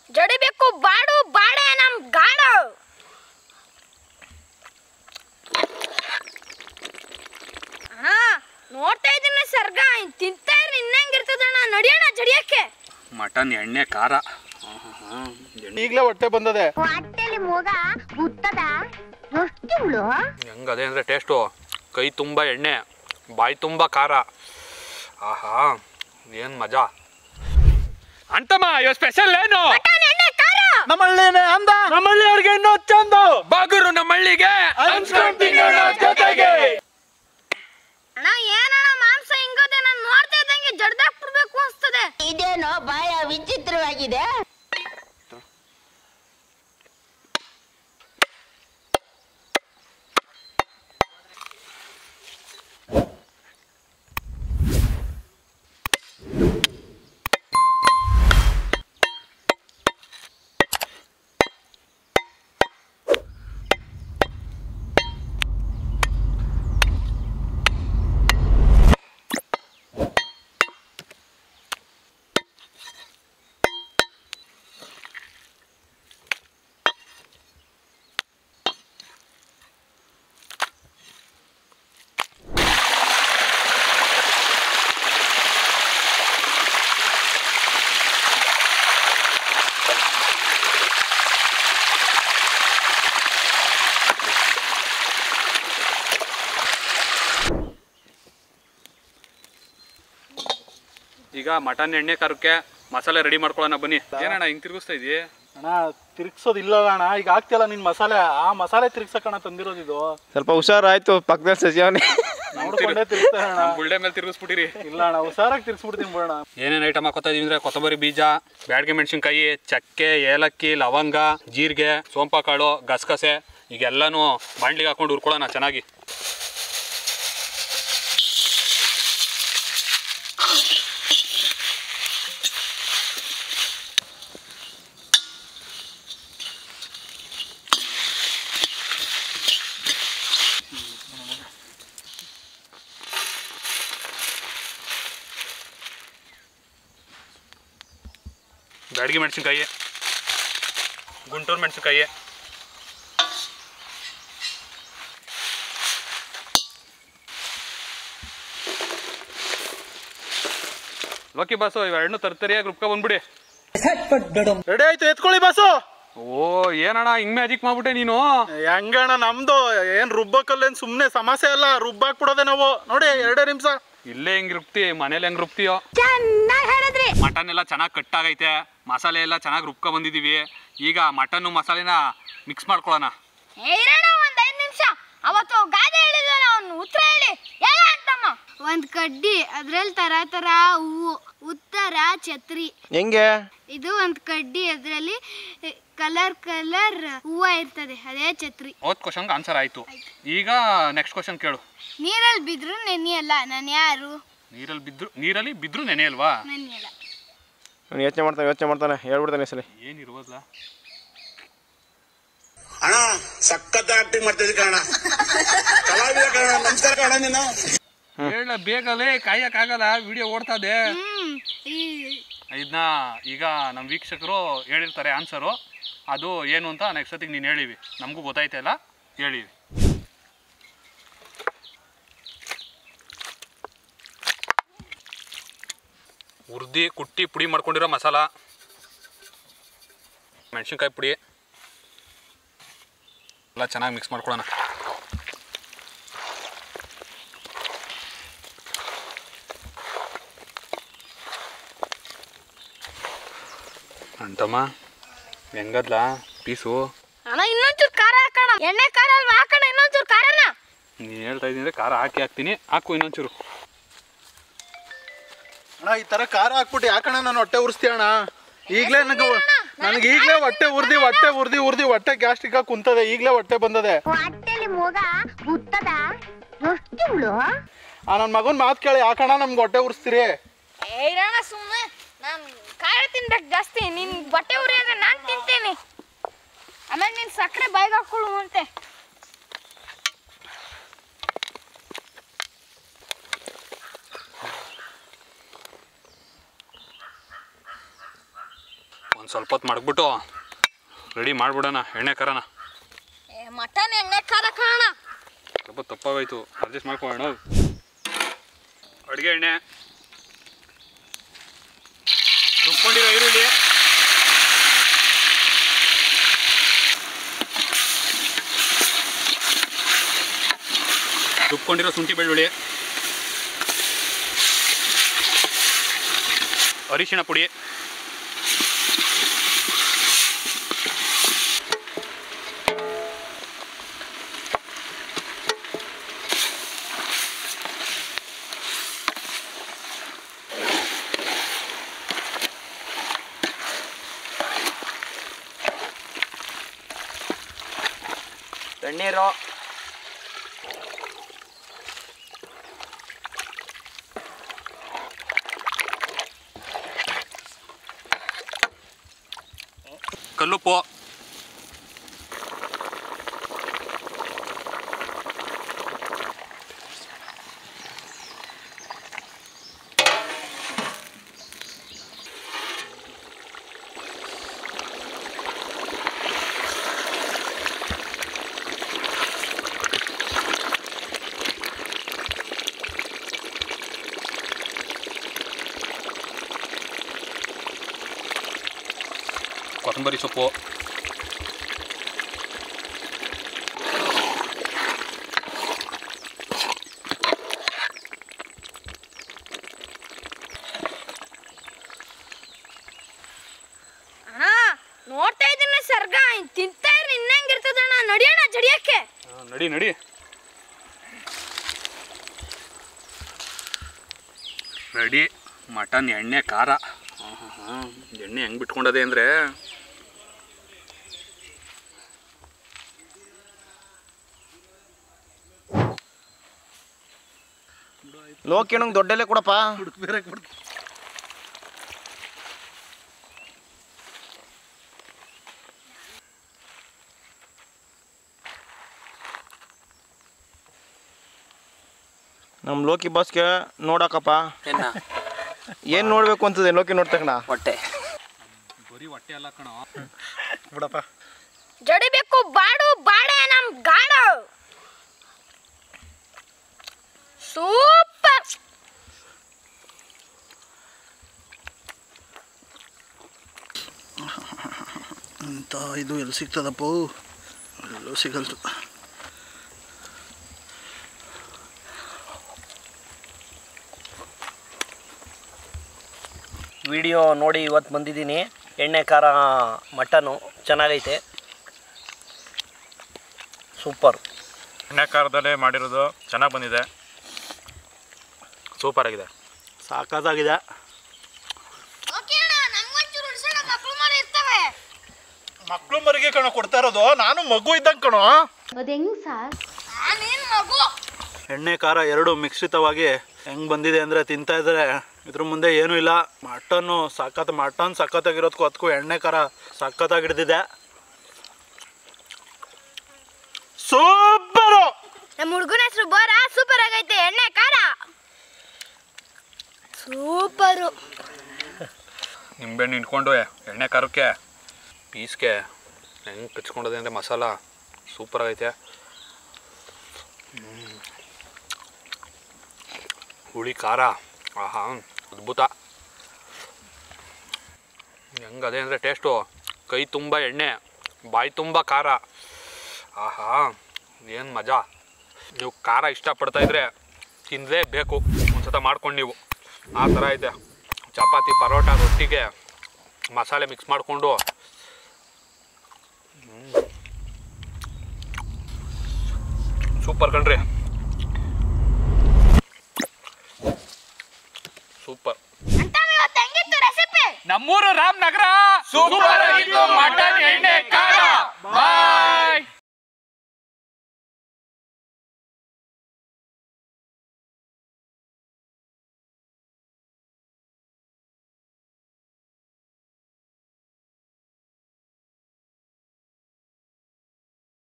ಜಡಿಬೇಕು ಬಾಡು ಬಾಡೆ ನಮ್ ಗಾಡು. ನೋಡ್ತಾ ಇದ್ದೀನಿ ಸರ್ಗ ತಿಂತಾ ಇರ್ರಿ ಇನ್ನಂಗಿರ್ತದಣ್ಣ. ನಡಿಯೋಣ ಜಡಿಯಕ್ಕೆ. ಮಟನ್ ಎಣ್ಣೆ ಖಾರ ಈಗಲೇ ಹೊಟ್ಟೆ ಬಂದದೆ. ಹೊಟ್ಟೆಲಿ ಮೂಗ ಗುತ್ತದ ಹೆಂಗದೆ ಅಂದರೆ ಟೇಸ್ಟು ಕೈ ತುಂಬ ಎಣ್ಣೆ ಬಾಯಿ ತುಂಬ ಖಾರ. ಆಹಾ ಏನು ಮಜಾ. ಅಂತಮ್ಮ ಇವ ಸ್ಪೆಷಲ್ ಏನು? ನಮ್ಮಳ್ಳಿನೇ ಅಂದ, ನಮ್ಮಳ್ಳಿ ಅವ್ರಿಗೆ ಇನ್ನೂ ಚಂದ. ಬಾಗುರು ನಮ್ಮಳ್ಳಿಗೆ ಜೊತೆಗೆ. ಅಣ್ಣ ಏನಣ್ಣ ಮಾಂಸ ಹಿಂಗದೆ, ನಾನು ನೋಡ್ತಾ ಇದ್ದಂಗೆ ಜಡ್ದಾಕ್ ಬಿಡ್ಬೇಕು ಅನ್ಸ್ತದೆ. ಇದೇನೋ ಬಾಯ ವಿಚಿತ್ರವಾಗಿದೆ. ಈಗ ಮಟನ್ ಎಣ್ಣೆ ಖಾರಕ್ಕೆ ಮಸಾಲೆ ರೆಡಿ ಮಾಡ್ಕೊಳ್ಳೋಣ ಬನ್ನಿ. ಏನಣ್ಣ ಹಿಂಗೆ ತಿರುಗಿಸ್ತಾ ಇದೀಯ? ಅಣ್ಣ ತಿರ್ಗ್ಸೋದಿಲ್ಲ ಅಣ್ಣ, ಈಗ ಆಗ್ತಿಲ್ಲ ನಿನ್ ಮಸಾಲೆ. ಆ ಮಸಾಲೆ ತಿರ್ಗ್ಸಕ್ಕಣ್ಣ ತಂದಿರೋದು ಇದು. ಸ್ವಲ್ಪ ಹುಷಾರಾಯ್ತು, ಪಕ್ಕದಲ್ಲಿ ಸಜಿಯವನೇ ನೋಡ್ಕೊಂಡೇ ತಿರ್ಗ್ತಾರೆ ಅಣ್ಣ. ಬುಳ್ಳೆ ಮೇಲೆ ತಿರುಗಿಸ್ಬಿಟ್ಟಿರಿ. ಇಲ್ಲ ಅಣ್ಣ, ಹುಷಾರಾಗಿ ತಿರ್ಗ್ಸ್ಬಿಡ್ತೀನಿ ಬಿಡೋಣ. ಏನೇನು ಐಟಮ್ ಹಾಕೋತಾ ಇದೀವಿ ಅಂದರೆ ಕೊತ್ತಂಬರಿ ಬೀಜ, ಬ್ಯಾಡಗೆ ಮೆಣಸಿನ್ಕಾಯಿ, ಚಕ್ಕೆ, ಏಲಕ್ಕಿ, ಲವಂಗ, ಜೀರಿಗೆ, ಸೋಂಪು ಕಾಳು, ಗಸಗಸೆ ಈಗೆಲ್ಲನೂ ಬಾಂಡ್ಲಿಗೆ ಹಾಕೊಂಡು ಹುರ್ಕೊಳ್ಳೋಣ ಚೆನ್ನಾಗಿ. ಬ್ಯಾಡಗಿ ಮೆಣಸಿನ್ಕಾಯಿ, ಗುಂಟೂರು ಮೆಣಸಿನ್ಕಾಯಿ, ಲೋಕಿ ಬಾಸು ಇವೆರಡನ್ನೂ ತರ್ತರಿಯಾಗಿ ರುಬ್ಕೊ ಬಂದ್ಬಿಡಿ. ರೆಡಿ ಆಯ್ತು, ಎತ್ಕೊಳ್ಳಿ ಬಾಸು. ಓ ಏನಣ್ಣ ಹಿಂಗ್ ಮ್ಯಾಜಿಕ್ ಮಾಡ್ಬಿಟ್ಟೆ ನೀನು. ಹೆಂಗಣ್ಣ ನಮ್ದು ಏನ್ ರುಬ್ಬಕ್ಕಲ್ಲೇನ್ ಸುಮ್ನೆ ಸಮಸ್ಯೆ ಅಲ್ಲ, ರುಬ್ಬಾಕ್ಬಿಡೋದೆ ನಾವು. ನೋಡಿ 2 ನಿಮಿಷ. ಇಲ್ಲೇ ಹೆಂಗ್ ರುಬ್ತಿ, ಮನೇಲಿ ಹೆಂಗ್ ರುಬ್ತೀಯೋ. ಚೆನ್ನಾಗಿ ಹೇಳಿದ್ರಿ. ಮಟನ್ ಎಲ್ಲ ಚೆನ್ನಾಗಿ ಕಟ್ಟಾಗೈತೆ, ಮಸಾಲೆ ಎಲ್ಲ ಚೆನ್ನಾಗಿ ರುಬ್ಕೊ ಬಂದಿದ್ದೀವಿ. ಈಗ ಮಟನ್ನು ಮಸಾಲೆನ ಮಿಕ್ಸ್ ಮಾಡ್ಕೊಳ್ಳೋಣ. ಇರೋಣ ಒಂದ್ 5 ನಿಮಿಷ. ಅವತ್ತು ಗಾದೆ ಹೇಳಿದ್ವಲ್ಲ, ಅವ್ನು ಉತ್ತರ ಹೇಳಿ ಹೇಳ ಅಂತಮ್ಮ. ಒಂದ್ ಕಡ್ಡಿ, ಅದ್ರಲ್ಲಿ ತರ ತರ ಹೂವು, ಉತ್ತರ ಛತ್ರಿ. ಹೆಂಗೆ? ಇದು ಒಂದ್ ಕಡ್ಡಿ, ಅದ್ರಲ್ಲಿ ಕಲರ್ ಕಲರ್ ಹೂವ ಇರ್ತದೆ, ಅದೇ ಛತ್ರಿ. ಹೋದ್ ಕ್ವಶನ್ಗೆ ಆನ್ಸರ್ ಆಯ್ತು. ಈಗ ನೆಕ್ಸ್ಟ್ ಕ್ವಶನ್ ಕೇಳು. ನೀರಲ್ಲಿ ಬಿದ್ರು ನೆನೆಯಲ್ಲ, ನಾನು ಯಾರು? ನೀರಲ್ಲಿ ಬಿದ್ರು ನೆನೆಯಲ್ವಾ? ನೆನೆಯಲ್ಲ. ಅವ್ನು ಯೋಚನೆ ಮಾಡ್ತಾನೆ ಹೇಳ್ಬಿಡ್ತಾನೆ ಸಲ. ಏನಿರುವಲ್ಲ ಅಣ್ಣ, ಸಖತ್ ಆಕ್ಟಿಂಗ್ ಮಾಡ್ತಿದ್ದೆ ಕಣ, ಕಲಾವಿದ ಕಣ. ನಮಸ್ಕಾರ ಕಣ. ನೀನು ಹೇಳ ಬೇಗಲೇ, ಕಾಯಕ್ಕಾಗಲ್ಲ, ವಿಡಿಯೋ ಓಡ್ತಾ ಇದೆ. ಇದನ್ನ ಈಗ ನಮ್ಮ ವೀಕ್ಷಕರು ಹೇಳಿರ್ತಾರೆ ಆನ್ಸರು. ಅದು ಏನು ಅಂತ ನೆಕ್ಸ್ಟ್ ಸತಿಗೆ ನೀನು ಹೇಳಿವಿ, ನಮಗೂ ಗೊತ್ತಾಯ್ತಲ್ಲ ಹೇಳಿವಿ. ಹುರ್ದಿ ಕುಟ್ಟಿ ಪುಡಿ ಮಾಡ್ಕೊಂಡಿರೋ ಮಸಾಲ, ಮೆಣಸಿನ್ಕಾಯಿ ಪುಡಿ ಎಲ್ಲ ಚೆನ್ನಾಗಿ ಮಿಕ್ಸ್ ಮಾಡ್ಕೊಳ್ಳೋಣ. ಅಂತಮ್ಮ ಹೆಂಗದ್ಲ ಪೀಸು? ಅಣ್ಣ ಇನ್ನೊಂಚೂರು ಖಾರ ಹಾಕೋಣ. ಎಣ್ಣೆ ಖಾರ ಅಲ್ವಾ, ಹಾಕೋಣ ಇನ್ನೊಂಚೂರು ಖಾರನ. ನೀನು ಹೇಳ್ತಾ ಇದ್ದೀನಿ ಖಾರ ಹಾಕ್ತೀನಿ, ಹಾಕು ಇನ್ನೊಂಚೂರು. ಅಣ್ಣ ಈ ತರ ಖಾರ ಹಾಕ್ಬಿಟ್ಟು ಯಾಕಣ್ಣ ನಾನು ಹೊಟ್ಟೆ ಉರಿಸ್ತೀಯ ಅಣ್ಣ? ಈಗಲೇ ನನಗೆ ಈಗಲೇ ಹೊಟ್ಟೆ ಉರ್ದಿ ಹೊಟ್ಟೆ ಗ್ಯಾಸ್ಟ್ರಿಕ್ ಆಗಿ ಕುಂತದೆ. ಈಗಲೇ ಹೊಟ್ಟೆ ಬಂದದೆ. ಹೊಟ್ಟೆಲಿ ಮೂಗ ಗುತ್ತದ ನನ್ನ ಮಗನ ಮಾತು ಕೇಳಿ ಯಾಕಣ್ಣ ನಮ್ಗೆ ಹೊಟ್ಟೆ ಉರಿಸ್ತೀರಿ? ಇರೋಣ ಸುಮ್ಮನೆ. ನಾನು ಖಾರ ತಿನ್ಬೇಕು ಜಾಸ್ತಿ. ನಿನ್ ಬಟ್ಟೆ ಉರಿ ಅಂದ್ರೆ ನಾನು ತಿಂತೇನೆ. ಆಮೇಲೆ ನೀನು ಸಕ್ಕರೆ ಬಾಯಿಗೆ ಹಾಕೊಳ್ಳು ಅಂತೆ. ಒಂದು ಸ್ವಲ್ಪ ಹೊತ್ತು ಮಡಗ್ಬಿಟ್ಟು ರೆಡಿ ಮಾಡಿಬಿಡೋಣ ಎಣ್ಣೆ ಖಾರನ. ಮಟನ್ ಎಣ್ಣೆ ಖಾರ ಕಾಣ. ಸ್ವಲ್ಪ ತಪ್ಪಾಗೋಯ್ತು, ಅಡ್ಜಸ್ಟ್ ಮಾಡ್ಕೊಳ್ಳೋಣ. ಅಡುಗೆ ಎಣ್ಣೆ, ರುಬ್ಕೊಂಡಿರೋ ಈರುಳ್ಳಿ, ರುಬ್ಕೊಂಡಿರೋ ಶುಂಠಿ ಬೆಳ್ಳುಳ್ಳಿ, ಅರಿಶಿಣ ಪುಡಿ, ತಣ್ಣೀರು, ಕಲ್ಲುಪ್ಪು, ಕೊತ್ತಂಬರಿ ಸೊಪ್ಪು, ನೋಡ್ತಾ ಇದ್ದೀನಿ ಸರ್ಗ, ತಿಂತಾ ಇರ್ರಿ ಇನ್ನಂಗಿರ್ತದಣ್ಣ. ನಡಿಯೋಣ ಜಡಿಯಕ್ಕೆ. ನಡಿ ನಡಿ. ರೆಡಿ ಮಟನ್ ಎಣ್ಣೆ ಖಾರ. ಎಣ್ಣೆ ಹೆಂಗೆ ಬಿಟ್ಕೊಂಡದೆ ಅಂದರೆ ಲೋಕಿ ನಂಗೆ ದೊಡ್ಡಲ್ಲೇ ಕೊಡಪ್ಪ. ಬೇರೆ ನಮ್ಮ ಲೋಕಿ ಬಾಸ್ಗೆ ನೋಡಕ್ಕಪ್ಪ ಏನು ನೋಡಬೇಕು ಅಂತದೆ ಲೋಕಿ ನೋಡ್ತಕ್ಕಣ. ಹೊಟ್ಟೆ ಬರೀ ಹೊಟ್ಟೆ ಅಲ್ಲ ಕಣೋ, ಬಿಡಪ್ಪ. ಜಡಿಬೇಕು ಬಾಡು ಬಾಡೆ ನಮ್ ಗಾಡು. ಸೂಪರ್. ಅಂತ ಇದು ಎಲ್ಲಿ ಸಿಗ್ತದಪ್ಪ? ಎಲ್ಲೂ ಸಿಗಲ್ತು. ವಿಡಿಯೋ ನೋಡಿ ಇವತ್ತು ಬಂದಿದ್ದೀನಿ. ಎಣ್ಣೆ ಖಾರ ಮಟನು ಚೆನ್ನಾಗೈತೆ, ಸೂಪರ್. ಎಣ್ಣೆ ಖಾರದಲ್ಲೇ ಮಾಡಿರೋದು ಚೆನ್ನಾಗಿ ಬಂದಿದೆ, ಸೂಪರ್ ಆಗಿದೆ, ಸಾಕಾಗಿದೆ. ಮಕ್ಕಳು ಮರಿಗೆ ಕಣೋ ಕೊಡ್ತಾ ಇರೋದು, ನಾನು ಮಗು ಇದ್ದಂಗೆ ಕಣೋ. ಎಣ್ಣೆ ಖಾರ ಎರಡು ಮಿಶ್ರಿತವಾಗಿ ಹೆಂಗೆ ಬಂದಿದೆ ಅಂದರೆ ತಿಂತಾ ಇದ್ರೆ ಇದ್ರ ಮುಂದೆ ಏನೂ ಇಲ್ಲ. ಮಟನ್ನು ಮಟನ್ ಸಖತ್ತಾಗಿರೋದಕ್ಕೂ ಅದಕ್ಕೂ ಎಣ್ಣೆ ಖಾರ ಸಖತ್ತಾಗಿ ಹಿಡ್ದಿದೆ. ಸೂಪರು. ನಮ್ಮ ಹುಡುಗನ ಹೆಸರು ಬೋರ. ಸೂಪರ್ ಆಗೈತೆ ಎಣ್ಣೆ ಖಾರ, ಸೂಪರು. ನಿಂಬೆಹಣ್ಣು ಇಟ್ಕೊಂಡು ಎಣ್ಣೆ ಖಾರಕ್ಕೆ ಪೀಸ್ಗೆ ಹೆಂಗೆ ಕಚ್ಕೊಂಡದೆ ಅಂದರೆ ಮಸಾಲ ಸೂಪರ್ ಆಗೈತೆ. ಹುಳಿ ಖಾರ ಆಹಾ ಅದ್ಭುತ. ಹೆಂಗದೆ ಅಂದರೆ ಟೇಸ್ಟು, ಕೈ ತುಂಬ ಎಣ್ಣೆ, ಬಾಯಿ ತುಂಬ ಖಾರ, ಆಹಾ ಏನು ಮಜಾ. ನೀವು ಖಾರ ಇಷ್ಟಪಡ್ತಾಯಿದ್ರೆ ತಿನ್ನಲೇಬೇಕು, ಒಂದ್ಸತ ಮಾಡ್ಕೊಂಡು ನೀವು. ಆ ಥರ ಐತೆ. ಚಪಾತಿ ಪರೋಟ ರೊಟ್ಟಿಗೆ ಮಸಾಲೆ ಮಿಕ್ಸ್ ಮಾಡಿಕೊಂಡು ಸೂಪರ್ ಕಣ್ರಿ, ಸೂಪರ್. ರೆಸಿಪಿ ನಮ್ಮೂರು ರಾಮನಗರ ಸೂಪರ್ ಆಗಿತ್ತು ಮಟನ್ ಎಣ್ಣೆ ಖಾರ.